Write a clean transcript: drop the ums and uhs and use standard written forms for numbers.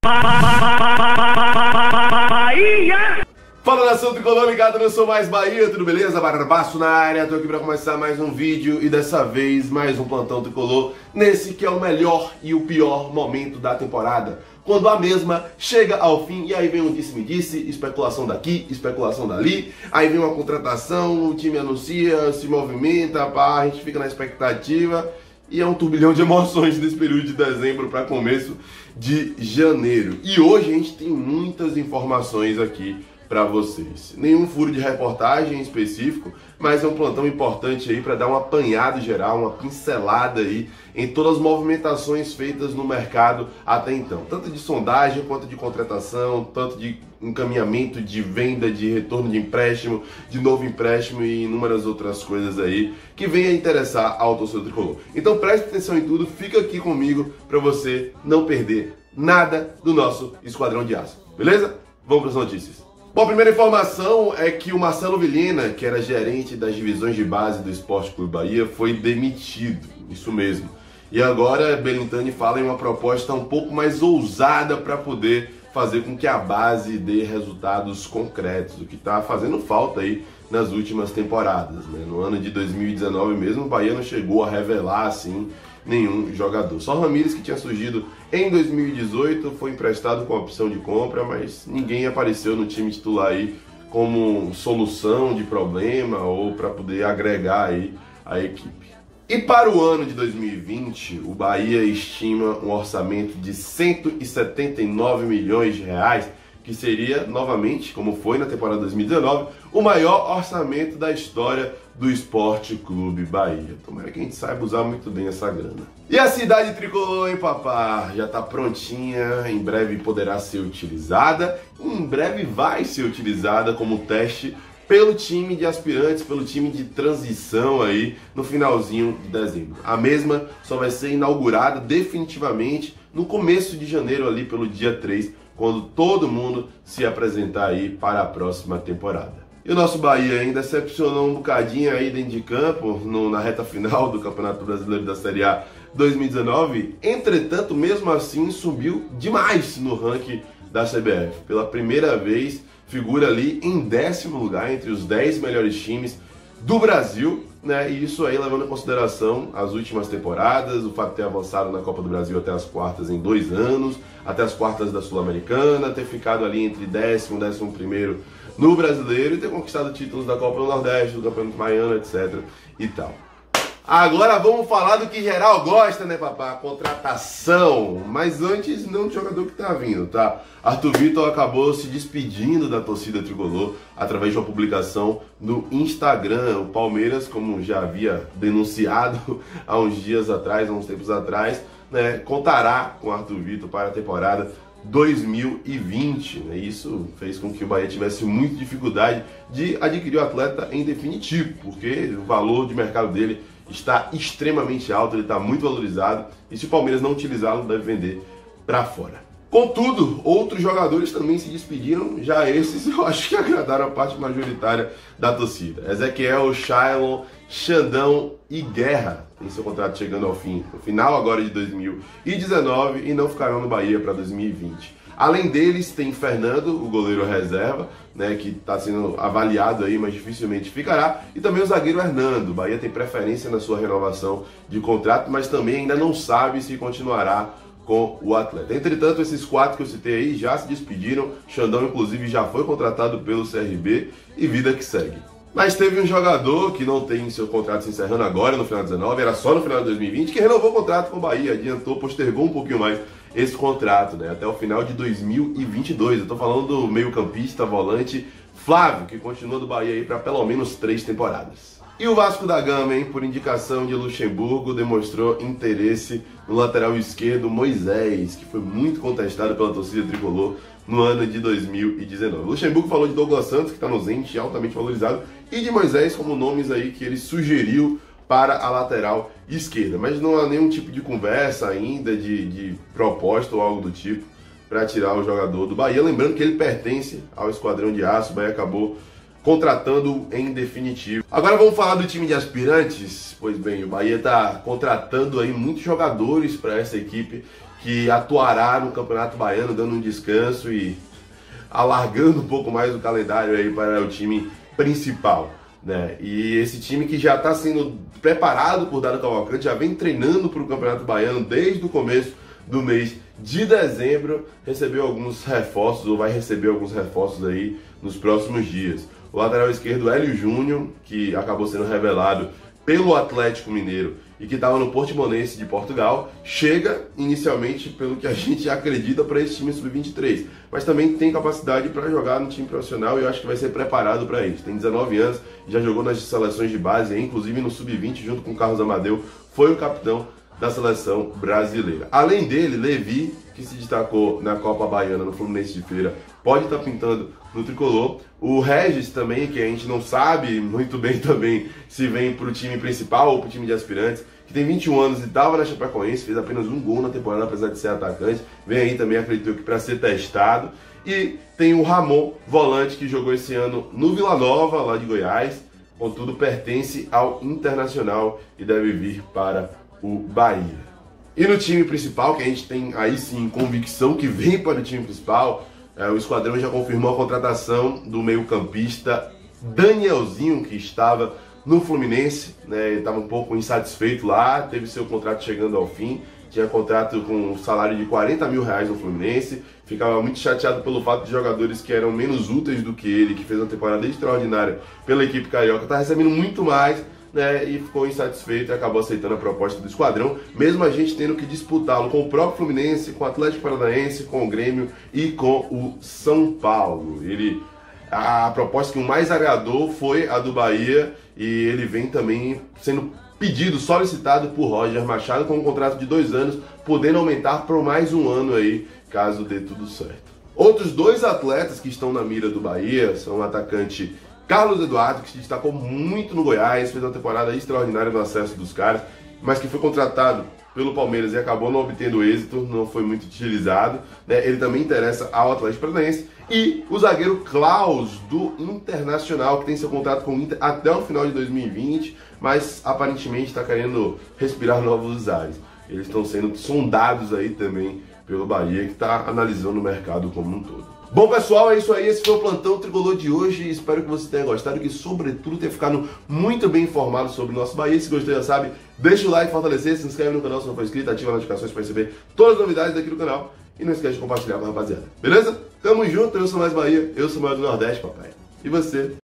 Bahia! Fala, nação tricolor ligado, eu sou mais Bahia, tudo beleza? Barbaço na área, tô aqui pra começar mais um vídeo e dessa vez mais um plantão tricolor nesse que é o melhor e o pior momento da temporada, quando a mesma chega ao fim e aí vem um disse-me-disse, especulação daqui, especulação dali, aí vem uma contratação, o time anuncia, se movimenta, pá, a gente fica na expectativa e é um turbilhão de emoções nesse período de dezembro para começo de janeiro. E hoje a gente tem muitas informações aqui para vocês. Nenhum furo de reportagem específico, mas é um plantão importante aí para dar um apanhado geral, uma pincelada aí em todas as movimentações feitas no mercado até então, tanto de sondagem quanto de contratação, tanto de encaminhamento de venda, de retorno de empréstimo, de novo empréstimo e inúmeras outras coisas aí que venham a interessar ao torcedor tricolor. Então preste atenção em tudo, fica aqui comigo para você não perder nada do nosso Esquadrão de Aço, beleza? Vamos para as notícias. Bom, a primeira informação é que o Marcelo Vilhena, que era gerente das divisões de base do Esporte Clube Bahia, foi demitido, isso mesmo. E agora Belintani fala em uma proposta um pouco mais ousada para poder fazer com que a base dê resultados concretos, o que está fazendo falta aí nas últimas temporadas, né? No ano de 2019 mesmo, o Bahia não chegou a revelar assim nenhum jogador. Só Ramírez, que tinha surgido em 2018, foi emprestado com a opção de compra, mas ninguém apareceu no time titular aí como solução de problema ou para poder agregar aí a equipe. E para o ano de 2020, o Bahia estima um orçamento de 179 milhões de reais, que seria, novamente, como foi na temporada 2019, o maior orçamento da história do Esporte Clube Bahia. Tomara que a gente saiba usar muito bem essa grana. E a cidade tricolor, hein, papá? Já tá prontinha, em breve poderá ser utilizada, em breve vai ser utilizada como teste pelo time de aspirantes, pelo time de transição aí no finalzinho de dezembro. A mesma só vai ser inaugurada definitivamente no começo de janeiro, ali pelo dia 3, quando todo mundo se apresentar aí para a próxima temporada. E o nosso Bahia ainda decepcionou um bocadinho aí dentro de campo, na reta final do Campeonato Brasileiro da Série A 2019. Entretanto, mesmo assim, subiu demais no ranking da CBF. Pela primeira vez, figura ali em 10º lugar entre os 10 melhores times do Brasil, né? E isso aí levando em consideração as últimas temporadas, o fato de ter avançado na Copa do Brasil até as quartas em 2 anos, até as quartas da Sul-Americana, ter ficado ali entre 10º e 11º no Brasileiro e ter conquistado títulos da Copa do Nordeste, do Campeonato Baiano, etc. e tal. Agora vamos falar do que geral gosta, né, papá? Contratação. Mas antes, não do jogador que tá vindo, tá? Arthur Vitor acabou se despedindo da torcida tricolor através de uma publicação no Instagram. O Palmeiras, como já havia denunciado há uns dias atrás, há uns tempos atrás, né, contará com Arthur Vitor para a temporada 2020, né? Isso fez com que o Bahia tivesse muita dificuldade de adquirir o atleta em definitivo, porque o valor de mercado dele está extremamente alto, ele está muito valorizado e se o Palmeiras não utilizá-lo, deve vender para fora. Contudo, outros jogadores também se despediram, já esses eu acho que agradaram a parte majoritária da torcida. Ezequiel, Shailon, Xandão e Guerra tem seu contrato chegando ao fim, no final agora de 2019 e não ficarão no Bahia para 2020. Além deles tem Fernando, o goleiro reserva, né, que está sendo avaliado aí, mas dificilmente ficará, e também o zagueiro Hernando. O Bahia tem preferência na sua renovação de contrato, mas também ainda não sabe se continuará com o atleta. Entretanto, esses 4 que eu citei aí já se despediram, Xandão inclusive já foi contratado pelo CRB e vida que segue. Mas teve um jogador que não tem seu contrato se encerrando agora no final de 2019, era só no final de 2020, que renovou o contrato com o Bahia, adiantou, postergou um pouquinho mais esse contrato, né, até o final de 2022. Eu tô falando do meio-campista, volante Flávio, que continua do Bahia aí para pelo menos 3 temporadas. E o Vasco da Gama, hein, por indicação de Luxemburgo, demonstrou interesse no lateral esquerdo Moisés, que foi muito contestado pela torcida tricolor no ano de 2019. Luxemburgo falou de Douglas Santos, que está no Zenit, altamente valorizado, e de Moisés como nomes aí que ele sugeriu para a lateral esquerda. Mas não há nenhum tipo de conversa ainda, de proposta ou algo do tipo para tirar o jogador do Bahia. Lembrando que ele pertence ao Esquadrão de Aço, o Bahia acabou contratando em definitivo. Agora vamos falar do time de aspirantes. Pois bem, o Bahia está contratando aí muitos jogadores para essa equipe que atuará no Campeonato Baiano, dando um descanso e alargando um pouco mais o calendário aí para o time principal, né? E esse time que já está sendo preparado por Dado Cavalcante, já vem treinando para o Campeonato Baiano desde o começo do mês de dezembro, recebeu alguns reforços, ou vai receber alguns reforços aí nos próximos dias. O lateral esquerdo Hélio Júnior, que acabou sendo revelado pelo Atlético Mineiro e que estava no Portimonense de Portugal, chega inicialmente pelo que a gente acredita para esse time sub-23, mas também tem capacidade para jogar no time profissional e eu acho que vai ser preparado para isso. Tem 19 anos, já jogou nas seleções de base, inclusive no sub-20 junto com o Carlos Amadeu, foi o capitão da seleção brasileira. Além dele, Levi, que se destacou na Copa Baiana no Fluminense de Feira, pode estar pintando no tricolor. O Regis também, que a gente não sabe muito bem também se vem para o time principal ou para o time de aspirantes, que tem 21 anos e estava na Chapecoense, fez apenas um gol na temporada, apesar de ser atacante. Vem aí também, acredito que para ser testado. E tem o Ramon, volante, que jogou esse ano no Vila Nova, lá de Goiás. Contudo, pertence ao Internacional e deve vir para o Bahia. E no time principal, que a gente tem aí sim convicção que vem para o time principal, o Esquadrão já confirmou a contratação do meio-campista Danielzinho, que estava no Fluminense, né? Ele estava um pouco insatisfeito lá, teve seu contrato chegando ao fim, tinha contrato com um salário de R$40 mil no Fluminense, ficava muito chateado pelo fato de jogadores que eram menos úteis do que ele, que fez uma temporada extraordinária pela equipe carioca, tá recebendo muito mais, né, e ficou insatisfeito e acabou aceitando a proposta do Esquadrão, mesmo a gente tendo que disputá-lo com o próprio Fluminense, com o Atlético Paranaense, com o Grêmio e com o São Paulo. A proposta que o mais agradou foi a do Bahia e ele vem também sendo pedido, solicitado por Roger Machado com um contrato de 2 anos, podendo aumentar por mais um ano aí, caso dê tudo certo. Outros 2 atletas que estão na mira do Bahia são o atacante Carlos Eduardo, que se destacou muito no Goiás, fez uma temporada extraordinária no acesso dos caras, mas que foi contratado pelo Palmeiras e acabou não obtendo êxito, não foi muito utilizado, né? Ele também interessa ao Atlético Paranaense. E o zagueiro Klaus, do Internacional, que tem seu contrato com o Inter até o final de 2020, mas aparentemente está querendo respirar novos ares. Eles estão sendo sondados aí também pelo Bahia, que está analisando o mercado como um todo. Bom, pessoal, é isso aí. Esse foi o Plantão Tricolor de hoje. Espero que você tenha gostado e que, sobretudo, tenha ficado muito bem informado sobre o nosso Bahia. Se gostou, já sabe, deixa o like, fortalecer, se inscreve no canal se não for inscrito, ativa as notificações para receber todas as novidades daqui do canal. E não esquece de compartilhar com a rapaziada. Beleza? Tamo junto, eu sou mais Bahia, eu sou o maior do Nordeste, papai. E você?